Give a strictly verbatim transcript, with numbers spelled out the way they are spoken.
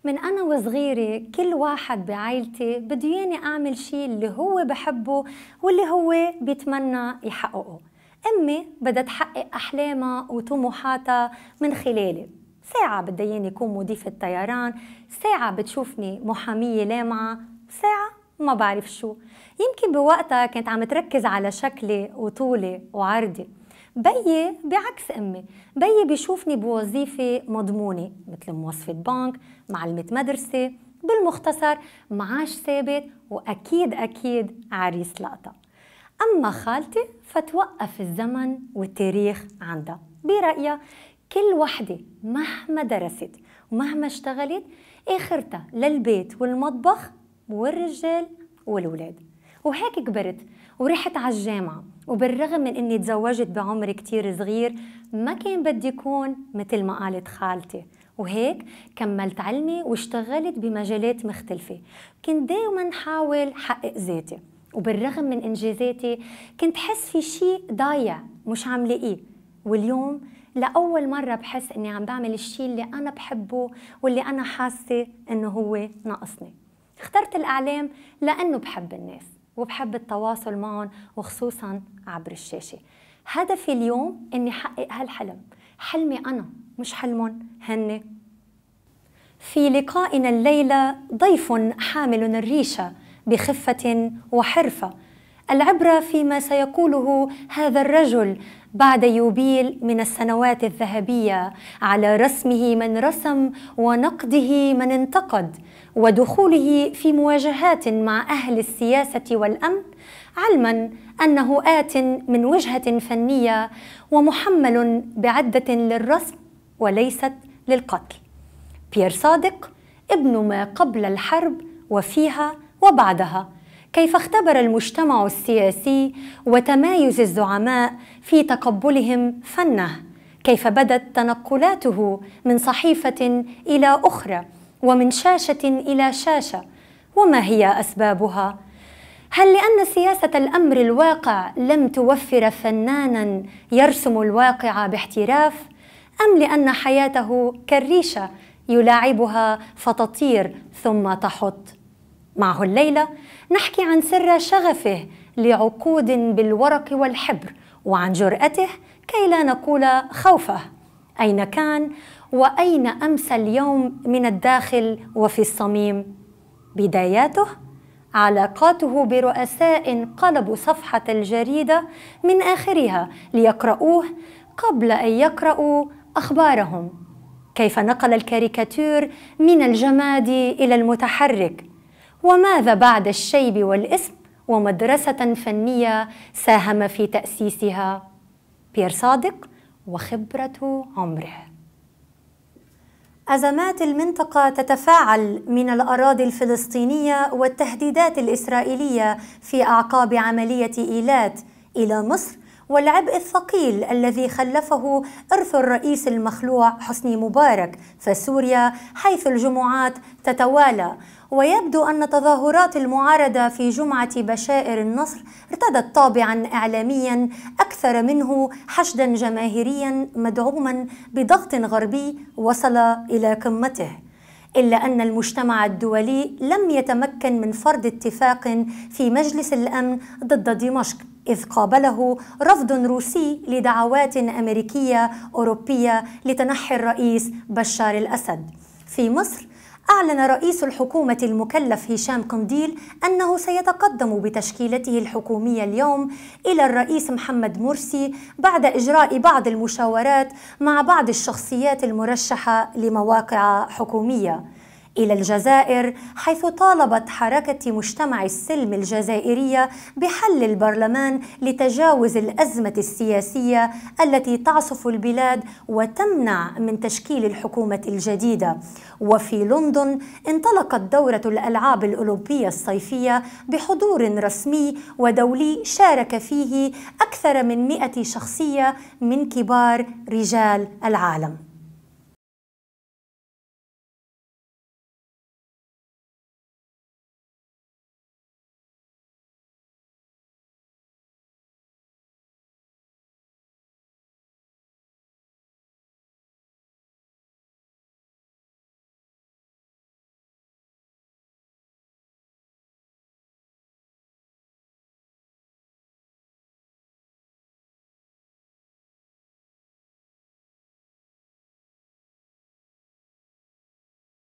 من أنا وصغيرة كل واحد بعائلتي بده ياني أعمل شيء اللي هو بحبه واللي هو بيتمنى يحققه. أمي بدها تحقق أحلامها وطموحاتها من خلالي. ساعة بدها ياني أكون مضيفة طيران، ساعة بتشوفني محامية لامعة، ساعة ما بعرف شو. يمكن بوقتها كنت عم تركز على شكلي وطولي وعرضي. بيي بعكس أمي، بيي بيشوفني بوظيفة مضمونة مثل موظفة بنك، معلمة مدرسة، بالمختصر معاش ثابت وأكيد أكيد عريس لقطة. أما خالتي فتوقف الزمن والتاريخ عندها. برأيها كل وحدة مهما درست ومهما اشتغلت آخرتها للبيت والمطبخ والرجال والولاد. وهيك كبرت ورحت على الجامعة، وبالرغم من أني تزوجت بعمر كتير صغير ما كان بدي يكون مثل ما قالت خالتي، وهيك كملت علمي واشتغلت بمجالات مختلفة. كنت دايما حاول حقق ذاتي، وبالرغم من إنجازاتي كنت حس في شيء ضايع مش عم لاقيه. واليوم لأول مرة بحس أني عم بعمل الشيء اللي أنا بحبه واللي أنا حاسة أنه هو ناقصني. اخترت الإعلام لأنه بحب الناس وبحب التواصل معهم، وخصوصاً عبر الشاشة. هدفي اليوم إني أحقق هالحلم، حلمي أنا مش حلمهم هن. في لقائنا الليلة ضيف حامل الريشة بخفة وحرفة. العبرة فيما سيقوله هذا الرجل بعد يوبيل من السنوات الذهبية، على رسمه من رسم ونقده من انتقد، ودخوله في مواجهات مع أهل السياسة والأمن، علما أنه آت من وجهة فنية ومحمل بعدة للرسم وليست للقتل. بيير صادق ابن ما قبل الحرب وفيها وبعدها. كيف اختبر المجتمع السياسي وتمايز الزعماء في تقبلهم فنه، كيف بدت تنقلاته من صحيفة إلى أخرى ومن شاشة إلى شاشة، وما هي أسبابها؟ هل لأن سياسة الأمر الواقع لم توفر فناناً يرسم الواقع باحتراف، أم لأن حياته كالريشة يلاعبها فتطير ثم تحط؟ معه الليلة نحكي عن سر شغفه لعقود بالورق والحبر، وعن جرأته كي لا نقول خوفه. أين كان وأين أمسى اليوم من الداخل وفي الصميم؟ بداياته، علاقاته برؤساء قلبوا صفحة الجريدة من آخرها ليقرؤوه قبل أن يقرؤوا أخبارهم. كيف نقل الكاريكاتير من الجماد إلى المتحرك، وماذا بعد الشيب والاسم ومدرسة فنية ساهم في تأسيسها. بيير صادق وخبرة عمره. أزمات المنطقة تتفاعل من الأراضي الفلسطينية والتهديدات الإسرائيلية في أعقاب عملية إيلات إلى مصر، والعبء الثقيل الذي خلفه إرث الرئيس المخلوع حسني مبارك، فسوريا حيث الجمعات تتوالى. ويبدو أن تظاهرات المعارضة في جمعة بشائر النصر ارتدت طابعاً إعلامياً أكثر منه حشداً جماهيرياً مدعوماً بضغط غربي وصل إلى قمته. إلا أن المجتمع الدولي لم يتمكن من فرض اتفاق في مجلس الأمن ضد دمشق، إذ قابله رفض روسي لدعوات أمريكية أوروبية لتنحي الرئيس بشار الأسد. في مصر أعلن رئيس الحكومة المكلف هشام قنديل أنه سيتقدم بتشكيلته الحكومية اليوم إلى الرئيس محمد مرسي بعد إجراء بعض المشاورات مع بعض الشخصيات المرشحة لمواقع حكومية. إلى الجزائر، حيث طالبت حركة مجتمع السلم الجزائرية بحل البرلمان لتجاوز الأزمة السياسية التي تعصف البلاد وتمنع من تشكيل الحكومة الجديدة. وفي لندن انطلقت دورة الألعاب الأولمبية الصيفية بحضور رسمي ودولي شارك فيه أكثر من مئة شخصية من كبار رجال العالم.